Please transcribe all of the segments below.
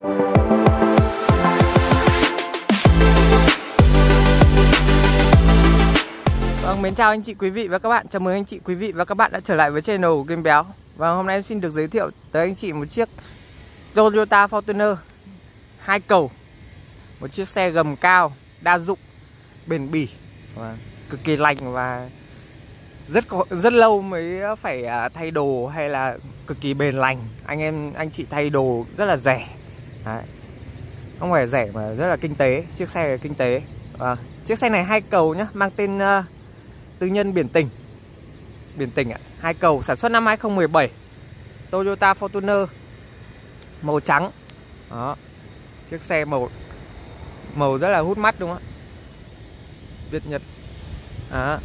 Vâng, mến chào anh chị quý vị và các bạn. Chào mừng anh chị quý vị và các bạn đã trở lại với channel của Game Béo. Và hôm nay em xin được giới thiệu tới anh chị một chiếc Toyota Fortuner 2 cầu. Một chiếc xe gầm cao, đa dụng, bền bỉ, cực kỳ lành và rất lâu mới phải thay đồ, hay là cực kỳ bền lành. Anh chị thay đồ rất là rẻ. Đấy. Không phải rẻ mà rất là kinh tế. Chiếc xe là kinh tế. Chiếc xe này 2 cầu nhá, mang tên tư nhân Biển Tình. Biển Tình ạ. 2 cầu, sản xuất năm 2017. Toyota Fortuner màu trắng. Đó. Chiếc xe màu rất là hút mắt đúng không ạ? Việt Nhật. Đó.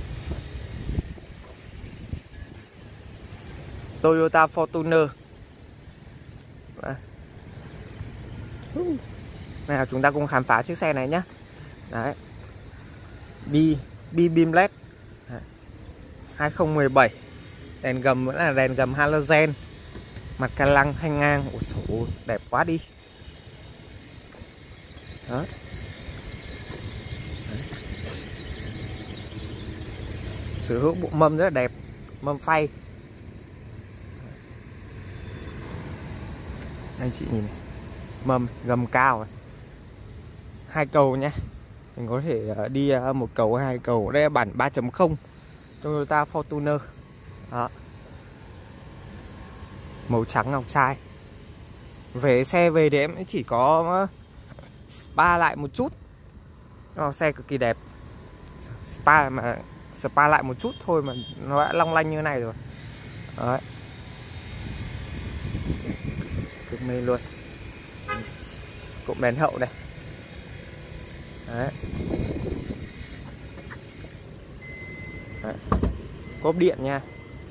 Toyota Fortuner. Nào chúng ta cùng khám phá chiếc xe này nhé. Đấy. Beam LED 2017. Đèn gầm vẫn là đèn gầm halogen. Mặt ca lăng thanh ngang. Ôi dồi, đẹp quá đi. Đó. Sở hữu bộ mâm rất là đẹp. Mâm phay. Anh chị nhìn này. Mâm gầm cao này. 2 cầu nhé. Mình có thể đi 1 cầu, 2 cầu. Đây là bản 3.0 Toyota Fortuner. Đó. Màu trắng ngọc trai. Về xe về thì em chỉ có spa lại một chút. Xe cực kỳ đẹp. Spa lại một chút thôi mà nó đã long lanh như này rồi. Đấy. Cực mê luôn. Cụm đèn hậu này. Đấy. Đấy. Cốp điện nha.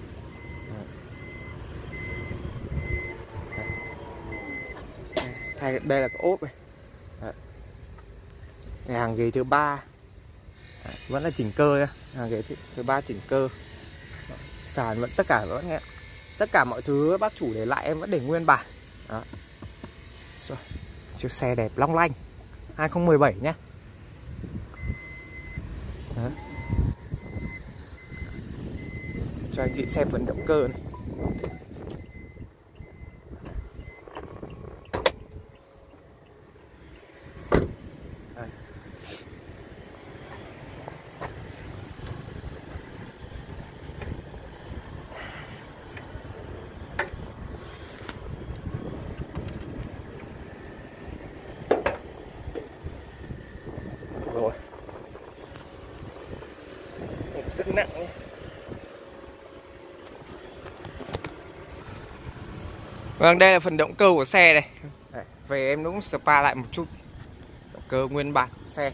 Đây là cái ốp này. Đấy. Hàng ghế thứ 3. Đấy. Vẫn là chỉnh cơ nha. Hàng ghế thứ 3 chỉnh cơ. Sàn vẫn tất cả mọi thứ bác chủ để lại em vẫn để nguyên bản. Đó. Rồi. Chiếc xe đẹp long lanh 2017 nhé. Đó. Cho anh chị xem phần động cơ này. Đây. Rồi. Rất nặng nhé. Vâng, đây là phần động cơ của xe này. Đấy, về em cũng spa lại một chút. Động cơ nguyên bản của xe.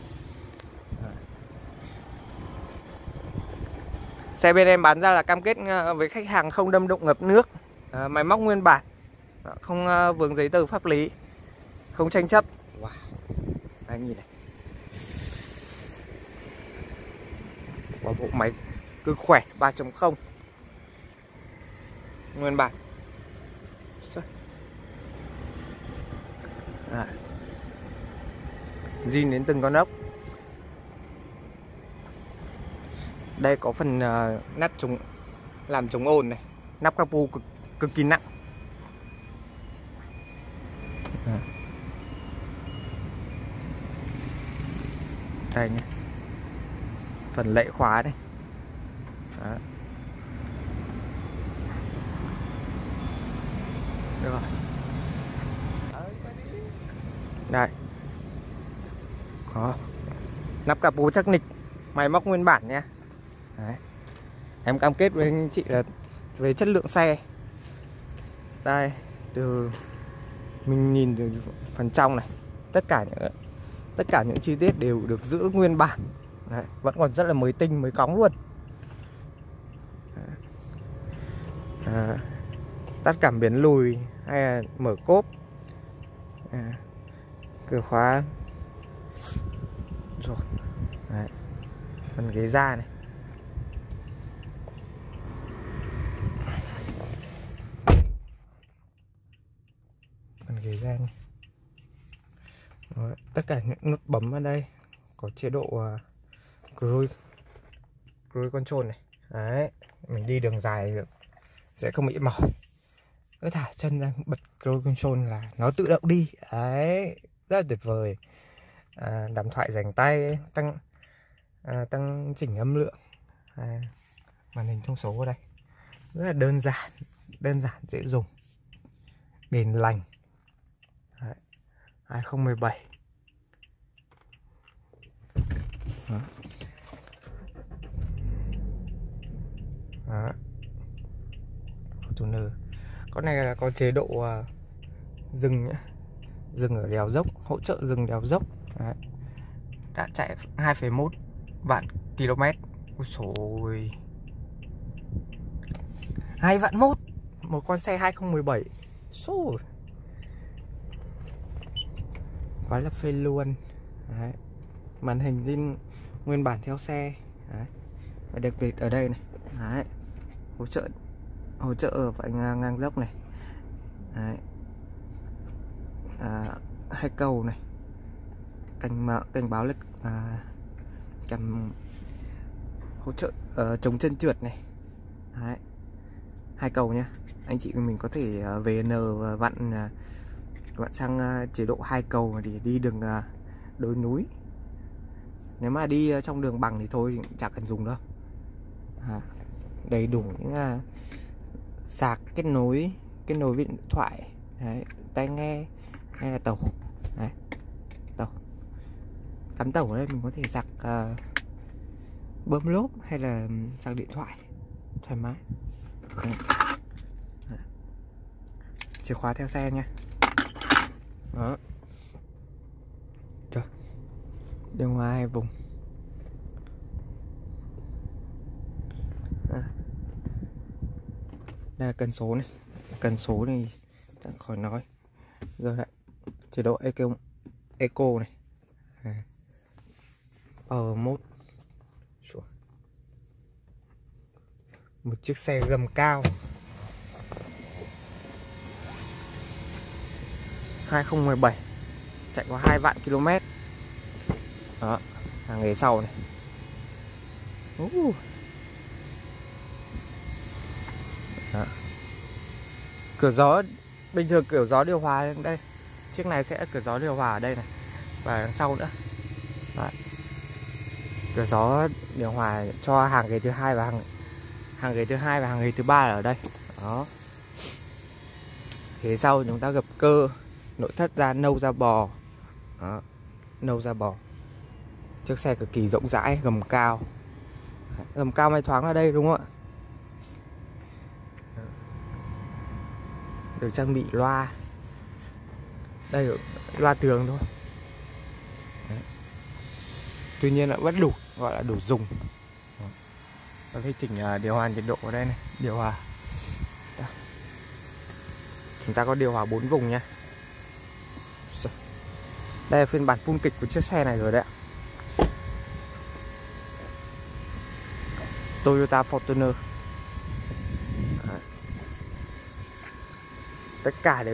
Xe bên em bán ra là cam kết với khách hàng không đâm đụng ngập nước. Máy móc nguyên bản. Không vướng giấy tờ pháp lý. Không tranh chấp. Wow. Anh nhìn này. Wow, bộ máy cực khỏe 3.0 nguyên bản. Zin đến từng con ốc. Đây có phần nắp làm chống ồn này. Nắp capo cực kỳ nặng. Đây nhé. Phần lệ khóa đây. Đó. Được rồi. Đây. Đó. Nắp capo chắc nịch. Máy móc nguyên bản nha. Đấy. Em cam kết với anh chị là về chất lượng xe. Đây. Từ mình nhìn từ phần trong này. Tất cả những chi tiết đều được giữ nguyên bản. Đấy. Vẫn còn rất là mới tinh, mới cóng luôn. Tắt cảm biến lùi hay là mở cốp. Cửa khóa. Rồi. Đấy. Phần ghế da này. Phần ghế da này. Đấy, tất cả những nút bấm ở đây có chế độ cruise control này. Đấy, mình đi đường dài sẽ không bị mỏi. Cứ thả chân ra bật cruise control là nó tự động đi. Đấy, rất là tuyệt vời. Đàm thoại dành tay, tăng chỉnh âm lượng. Màn hình thông số ở đây rất là đơn giản dễ dùng, bền lành. Đấy, 2017. Đó. Đó. Fortuner. Con này là có chế độ dừng nhá. Dừng ở đèo dốc, hỗ trợ dừng đèo dốc. Đấy. Đã chạy 2,1 vạn km. Ôi xồi, 2 vạn mốt. Một con xe 2017. Xồi, quá là phê luôn. Đấy. Màn hình zin nguyên bản theo xe. Đấy. Và đặc biệt ở đây này. Đấy. Hỗ trợ ở vạch ngang dốc này. Đấy. Hai cầu này, cảnh báo lực, kèm hỗ trợ chống chân trượt này. Đấy. Hai cầu nhá, anh chị mình có thể VN và vặn sang chế độ hai cầu để đi đường đồi núi. Nếu mà đi trong đường bằng thì thôi chả cần dùng đâu. Đầy đủ những sạc kết nối với điện thoại. Đấy, tai nghe hay là tàu. Đấy, tàu cắm tàu ở đây mình có thể sạc bơm lốp hay là sạc điện thoại thoải mái. Đấy. Chìa khóa theo xe nha. Đó. Trời. Điều hòa 2 vùng. Đây là cần số này. Cần số này khỏi nói. Giờ lại chế độ Eco này. Power mode. Một chiếc xe gầm cao 2017, chạy có 2 vạn km. Đó, hàng ghế sau này. Đó. Cửa gió bình thường, cửa gió điều hòa đây. Chiếc này sẽ cửa gió điều hòa ở đây này và đằng sau nữa. Đấy. Cửa gió điều hòa cho hàng ghế thứ hai và hàng ghế thứ hai và hàng ghế thứ ba là ở đây. Đó. Phía sau chúng ta gập cơ, nội thất da nâu da bò. Đó. Nâu da bò. Chiếc xe cực kỳ rộng rãi, gầm cao. Gầm cao may thoáng ở đây đúng không ạ? Được trang bị loa. Đây loa tường thôi. Đấy. Tuy nhiên là vẫn đủ, gọi là đủ dùng. Có thể chỉnh điều hòa nhiệt độ ở đây này, điều hòa. Đó. Chúng ta có điều hòa 4 vùng nha. Đây là phiên bản full kịch của chiếc xe này rồi đấy ạ. Toyota Fortuner. Đấy. Tất cả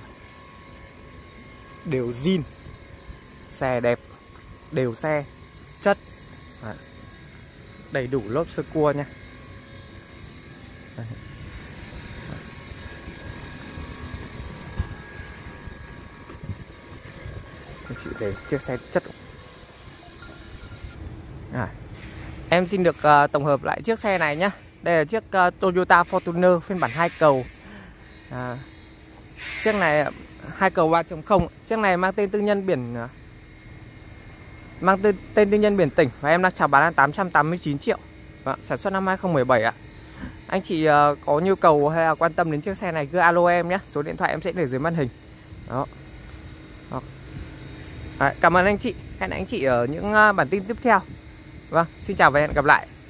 đều zin. Xe đẹp, đều xe, chất. Đấy. Đầy đủ lốp sơ cua nha. Đấy. Anh chị thấy chiếc xe chất. Em xin được tổng hợp lại chiếc xe này nhé. Đây là chiếc Toyota Fortuner phiên bản 2 cầu. Chiếc này 2 cầu 3.0. Chiếc này mang tên tư nhân biển tỉnh và em đang chào bán là 889 triệu. Sản xuất năm 2017 ạ. Anh chị có nhu cầu hay là quan tâm đến chiếc xe này cứ alo em nhé. Số điện thoại em sẽ để dưới màn hình. Đó. Đấy, cảm ơn anh chị. Hẹn anh chị ở những bản tin tiếp theo. Vâng, xin chào và hẹn gặp lại.